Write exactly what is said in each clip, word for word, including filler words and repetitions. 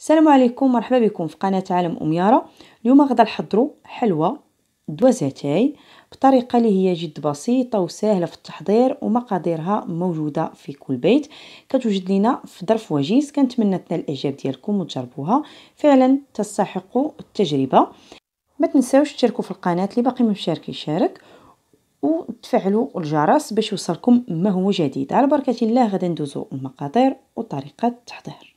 السلام عليكم، مرحبا بكم في قناة عالم أم يارا. اليوم غادا نحضروا حلوى دوازاتاي بطريقه اللي هي جد بسيطه وسهله في التحضير، ومقاديرها موجوده في كل بيت. كتوجد لنا في ظرف وجيز. كنتمنى تنال الاعجاب ديالكم وتجربوها، فعلا تستحق التجربه. ما تنساوش تشتركوا في القناه اللي باقي ما مشارك يشارك، وتفعلوا الجرس باش يوصلكم ما هو جديد. على بركه الله غادا ندوزو المقادير وطريقه التحضير.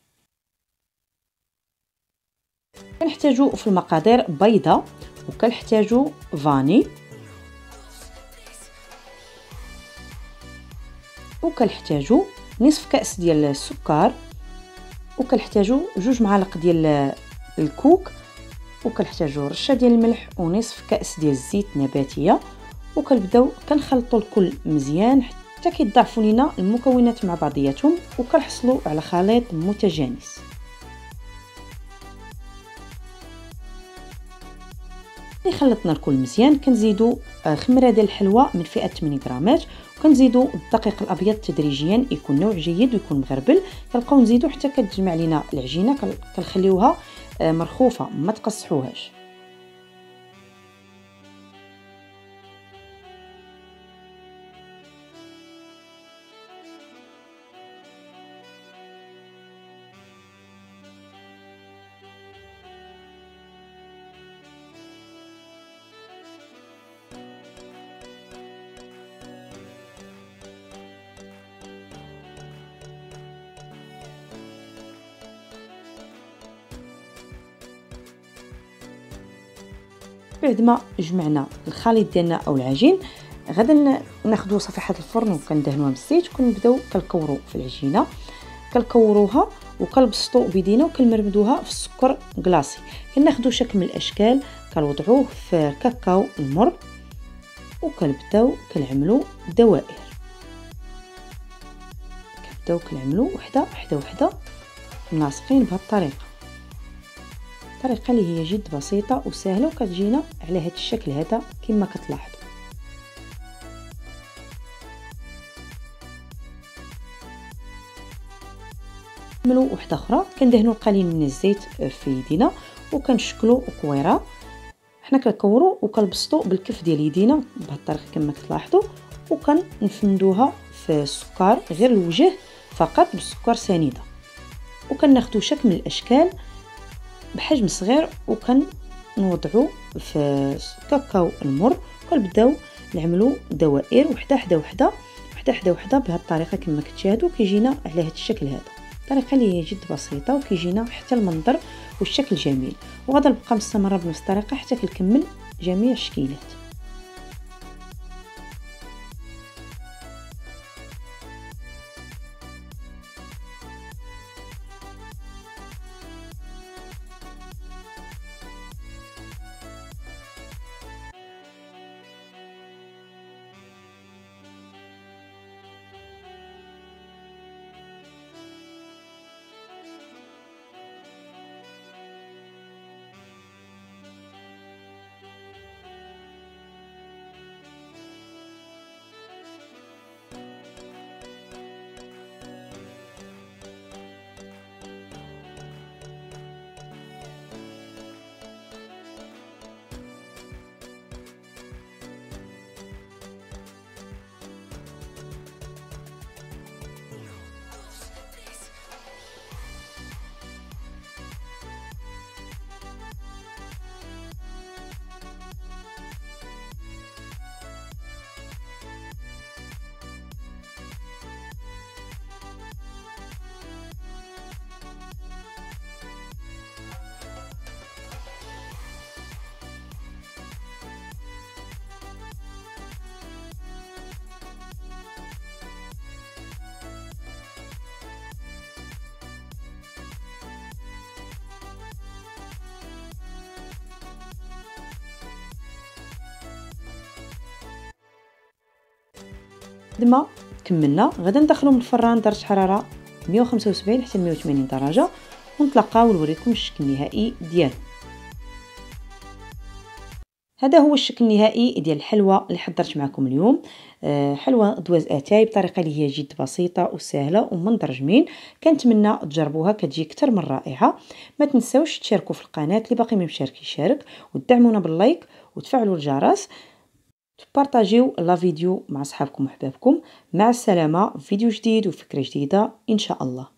كنحتاجو في المقادير بيضه، وكنحتاجو فاني، وكنحتاجو نصف كأس ديال السكر، وكنحتاجو جوج معالق ديال الكوك، وكنحتاجو رشه ديال الملح ونصف كأس ديال الزيت نباتيه. وكنبداو كنخلطوا الكل مزيان حتى كيتضاعفوا لينا المكونات مع بعضياتهم، وكنحصلوا على خليط متجانس. اللي خلطنا الكل مزيان كنزيدوا خميره ديال الحلوى من فئه ثمانية غرامات، وكنزيدوا الدقيق الابيض تدريجيا، يكون نوع جيد ويكون مغربل. كنبقاو نزيدوا حتى كتجمع لينا العجينه، كنخليوها مرخوفه ما تقصحوهاش. بعد ما جمعنا الخليط ديالنا او العجين، غادا ناخذوا صفيحه الفرن وكندهنوها بالزيت، وكنبداو كنكوروا في العجينه. كنكوروها وكنبسطوا بيدينا وكنمرمدوها في السكر كلاصي. كناخذوا شكل من الاشكال كنوضعوه في كاكاو المر، وكنبداو كنعملوا دوائر. كنبداو كنعملوا وحده وحده وحده ملاصقين بهذه الطريقه. طريقه اللي هي جد بسيطه وسهله، وكتجينا على هذا الشكل هذا كما كتلاحظوا. نعملوا وحده اخرى، كندهنوا القليل من الزيت في يدينا وكنشكلوا كويره. حنا كنكوروا وكنبسطوا بالكف ديال يدينا بهذه الطريقه كما كتلاحظوا، وكنفندوها في السكر غير الوجه فقط بالسكر سنيده. وكناخذوا شكل من الاشكال بحجم صغير، وكنوضعوا في كاكاو المر، وكنبداو نعملوا دوائر وحده حدا وحده وحده حدا وحده بهذه الطريقه كما كتشاهدوا. كيجينا على هذا الشكل هذا، طريقه اللي هي جد بسيطه، وكيجينا حتى المنظر والشكل جميل. وغادا نبقى مستمره بنفس الطريقه حتى كنكمل جميع الشكيلات. بعد ما كملنا غادا ندخلو من الفران درجه حراره مية وخمسة وسبعين حتى مية وثمانين درجه، ونتلاقاو ونوريكم الشكل النهائي ديالو. هذا هو الشكل النهائي ديال الحلوى اللي حضرت معكم اليوم. آه، حلوى دواز اتاي بطريقه اللي هي جد بسيطه وسهله ومنظرجمين. كنتمنى تجربوها، كتجي اكثر من رائعه. ما تنساوش تشاركوا في القناه، اللي باقي ما مشارك يشارك، وتدعمونا باللايك وتفعلوا الجرس، تبارطاجيو لا فيديو مع صحابكم وحبابكم. مع السلامه، فيديو جديد وفكره جديده ان شاء الله.